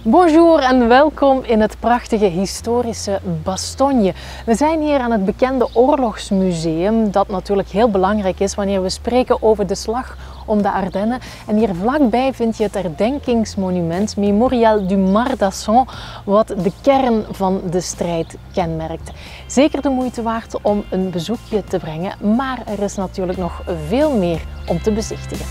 Bonjour en welkom in het prachtige historische Bastogne. We zijn hier aan het bekende oorlogsmuseum, dat natuurlijk heel belangrijk is wanneer we spreken over de slag om de Ardennen. En hier vlakbij vind je het herdenkingsmonument Mémorial du Marcasson, wat de kern van de strijd kenmerkt. Zeker de moeite waard om een bezoekje te brengen, maar er is natuurlijk nog veel meer om te bezichtigen.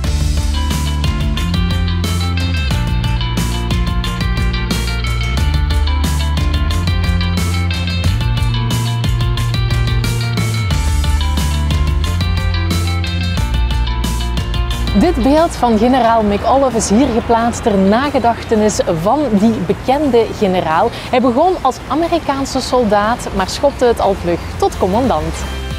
Dit beeld van generaal McAuliffe is hier geplaatst ter nagedachtenis van die bekende generaal. Hij begon als Amerikaanse soldaat, maar schopte het al vlug tot commandant.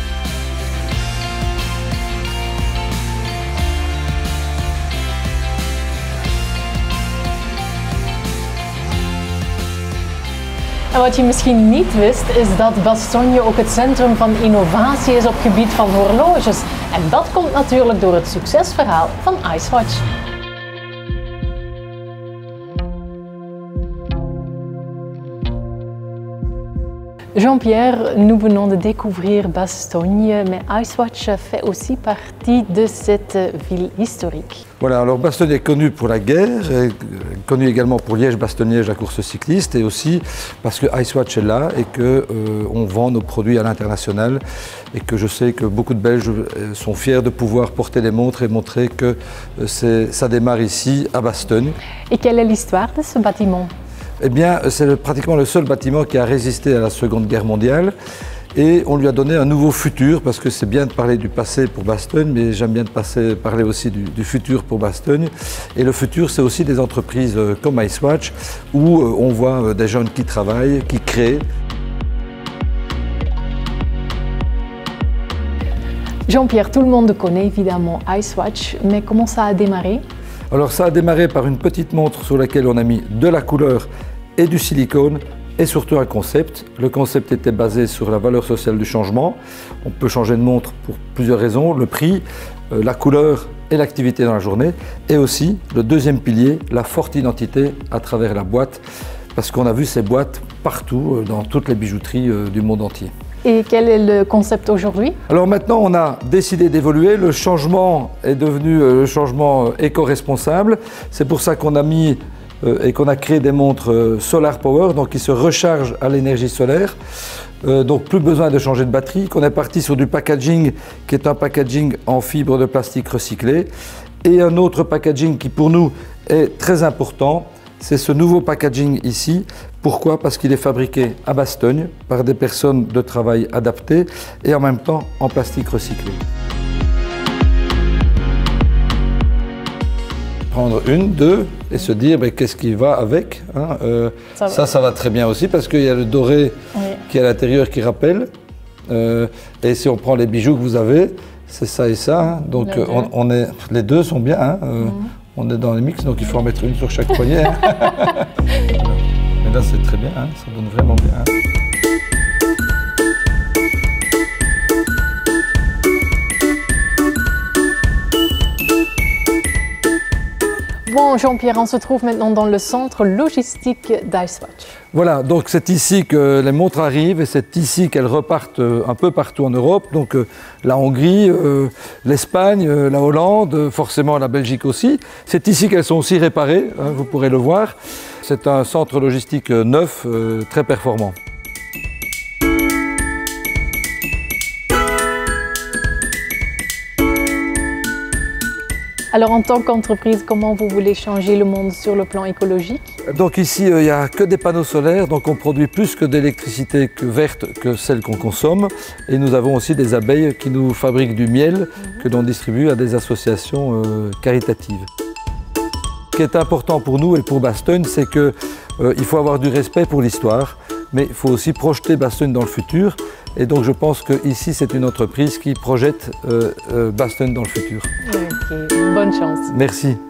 En wat je misschien niet wist, is dat Bastogne ook het centrum van innovatie is op gebied van horloges. En dat komt natuurlijk door het succesverhaal van Icewatch. Jean-Pierre, nous venons de découvrir Bastogne, mais Icewatch fait aussi partie de cette ville historique. Voilà, alors Bastogne est connu pour la guerre, est connu également pour Liège-Bastogne-Liège, la course cycliste, et aussi parce que Icewatch est là et qu'on vend nos produits à l'international et que je sais que beaucoup de Belges sont fiers de pouvoir porter les montres et montrer que ça démarre ici à Bastogne. Et quelle est l'histoire de ce bâtiment ? Eh bien, c'est pratiquement le seul bâtiment qui a résisté à la Seconde Guerre mondiale et on lui a donné un nouveau futur parce que c'est bien de parler du passé pour Bastogne, mais j'aime bien parler aussi du futur pour Bastogne. Et le futur, c'est aussi des entreprises comme Icewatch où on voit des jeunes qui travaillent, qui créent. Jean-Pierre, tout le monde connaît évidemment Icewatch, mais comment ça a démarré ? Alors ça a démarré par une petite montre sur laquelle on a mis de la couleur et du silicone et surtout un concept. Le concept était basé sur la valeur sociale du changement. On peut changer de montre pour plusieurs raisons, le prix, la couleur et l'activité dans la journée. Et aussi, le deuxième pilier, la forte identité à travers la boîte, parce qu'on a vu ces boîtes partout, dans toutes les bijouteries du monde entier. Et quel est le concept aujourd'hui? Alors maintenant, on a décidé d'évoluer. Le changement est devenu le changement éco-responsable. C'est pour ça qu'on a mis et qu'on a créé des montres Solar Power, donc qui se rechargent à l'énergie solaire. Donc plus besoin de changer de batterie. Qu'on est parti sur du packaging qui est un packaging en fibre de plastique recyclé. Et un autre packaging qui pour nous est très important, c'est ce nouveau packaging ici. Pourquoi? Parce qu'il est fabriqué à Bastogne par des personnes de travail adaptées et en même temps en plastique recyclé. Prendre une, deux et se dire qu'est-ce qui va avec, hein, ça va très bien aussi parce qu'il y a le doré qui est à l'intérieur qui rappelle. Et si on prend les bijoux que vous avez, c'est ça et ça. Hein, donc les deux sont bien. Hein, on est dans les mix, donc il faut en mettre une sur chaque poignet. Hein. Mais là c'est très bien, hein, ça donne vraiment bien. Hein. Bon, Jean-Pierre, on se trouve maintenant dans le centre logistique d'Icewatch. Voilà, donc c'est ici que les montres arrivent et c'est ici qu'elles repartent un peu partout en Europe. Donc la Hongrie, l'Espagne, la Hollande, forcément la Belgique aussi. C'est ici qu'elles sont aussi réparées, hein, vous pourrez le voir. C'est un centre logistique neuf, très performant. Alors en tant qu'entreprise, comment vous voulez changer le monde sur le plan écologique? Donc ici, il n'y a que des panneaux solaires, donc on produit plus que d'électricité verte que celle qu'on consomme. Et nous avons aussi des abeilles qui nous fabriquent du miel que l'on distribue à des associations caritatives. Ce qui est important pour nous et pour Bastogne, c'est qu'il faut avoir du respect pour l'histoire, mais il faut aussi projeter Bastogne dans le futur. Et donc je pense qu'ici, c'est une entreprise qui projette Bastogne dans le futur. Ok, bonne chance. Merci.